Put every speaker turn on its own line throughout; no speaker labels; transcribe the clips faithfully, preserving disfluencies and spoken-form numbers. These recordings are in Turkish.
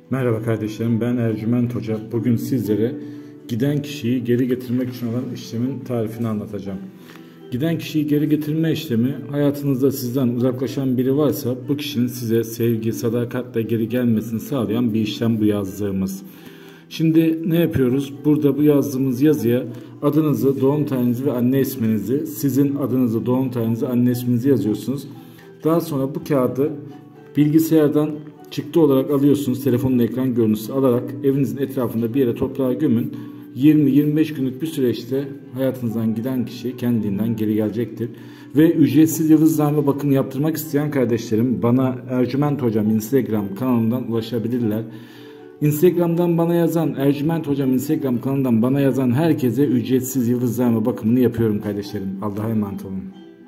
Merhaba kardeşlerim, ben Ercüment Hoca. Bugün sizlere giden kişiyi geri getirmek için olan işlemin tarifini anlatacağım. Giden kişiyi geri getirme işlemi, hayatınızda sizden uzaklaşan biri varsa bu kişinin size sevgi, sadakatle geri gelmesini sağlayan bir işlem bu yazdığımız. Şimdi ne yapıyoruz? Burada bu yazdığımız yazıya adınızı, doğum tarihinizi ve anne isminizi, sizin adınızı, doğum tarihinizi, anne isminizi yazıyorsunuz. Daha sonra bu kağıdı bilgisayardan çıktı olarak alıyorsunuz. Telefonun ekran görüntüsü alarak evinizin etrafında bir yere toprağa gömün. yirmi yirmi beş günlük bir süreçte hayatınızdan giden kişi kendiliğinden geri gelecektir. Ve ücretsiz yıldızlarla bakım yaptırmak isteyen kardeşlerim bana Ercüment Hocam Instagram kanalından ulaşabilirler. Instagram'dan bana yazan, Ercüment Hocam Instagram kanalından bana yazan herkese ücretsiz yıldızlarla bakımını yapıyorum kardeşlerim. Allah'a emanet olun.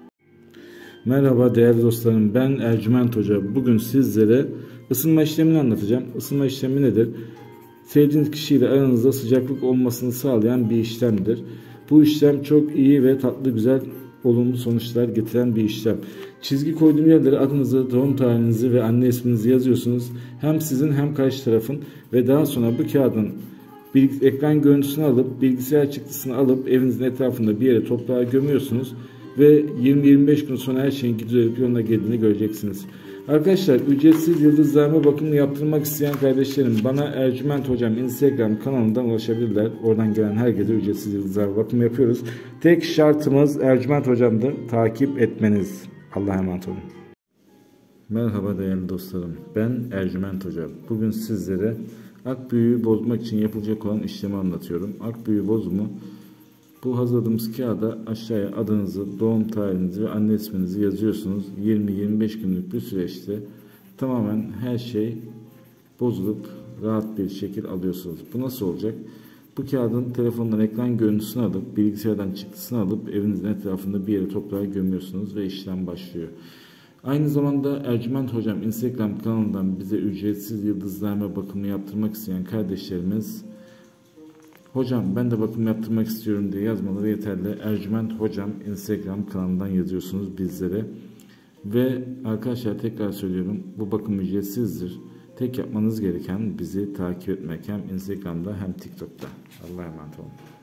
Merhaba değerli dostlarım, ben Ercüment Hoca. Bugün sizlere ısınma işlemini anlatacağım. Isınma işlemi nedir? Sevdiğiniz kişiyle aranızda sıcaklık olmasını sağlayan bir işlemdir. Bu işlem çok iyi ve tatlı, güzel, olumlu sonuçlar getiren bir işlem. Çizgi koyduğum yerlere adınızı, doğum tarihinizi ve anne isminizi yazıyorsunuz. Hem sizin hem karşı tarafın ve daha sonra bu kağıdın bir ekran görüntüsünü alıp bilgisayar çıktısını alıp evinizin etrafında bir yere toprağa gömüyorsunuz ve yirmi yirmi beş gün sonra her şeyin gidiyor yoluna geldiğini göreceksiniz. Arkadaşlar, ücretsiz yıldızlarma bakımını yaptırmak isteyen kardeşlerim bana Ercüment Hocam Instagram kanalından ulaşabilirler. Oradan gelen herkese ücretsiz yıldızlarma bakımı yapıyoruz. Tek şartımız Ercüment Hocam'dır. Takip etmeniz. Allah'a emanet olun. Merhaba değerli dostlarım. Ben Ercüment Hoca. Bugün sizlere ak büyüğü bozmak için yapılacak olan işlemi anlatıyorum. Ak büyüğü bozumu, bu hazırladığımız kağıda aşağıya adınızı, doğum tarihinizi ve anne isminizi yazıyorsunuz. yirmi yirmi beş günlük bir süreçte tamamen her şey bozulup rahat bir şekil alıyorsunuz. Bu nasıl olacak? Bu kağıdın telefondan ekran görüntüsünü alıp bilgisayardan çıktısını alıp evinizin etrafında bir yere toprağa gömüyorsunuz ve işlem başlıyor. Aynı zamanda Ercüment Hocam Instagram kanalından bize ücretsiz yıldızlarma bakımı yaptırmak isteyen kardeşlerimiz, hocam ben de bakım yaptırmak istiyorum diye yazmaları yeterli. Ercüment Hocam Instagram kanalından yazıyorsunuz bizlere. Ve arkadaşlar tekrar söylüyorum, bu bakım ücretsizdir. Tek yapmanız gereken bizi takip etmek, hem Instagram'da hem TikTok'ta. Allah'a emanet olun.